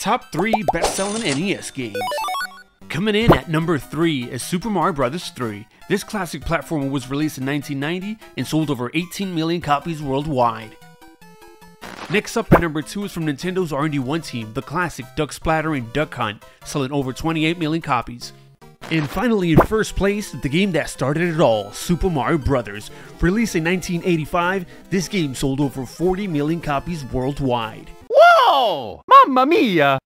Top 3 best-selling NES games. Coming in at number 3 is Super Mario Bros. 3. This classic platformer was released in 1990 and sold over 18 million copies worldwide. Next up at number 2 is from Nintendo's R&D1 team, the classic Duck Splatter and Duck Hunt, selling over 28 million copies. And finally in first place, the game that started it all, Super Mario Bros. Released in 1985, this game sold over 40 million copies worldwide. Whoa! Mamma mia!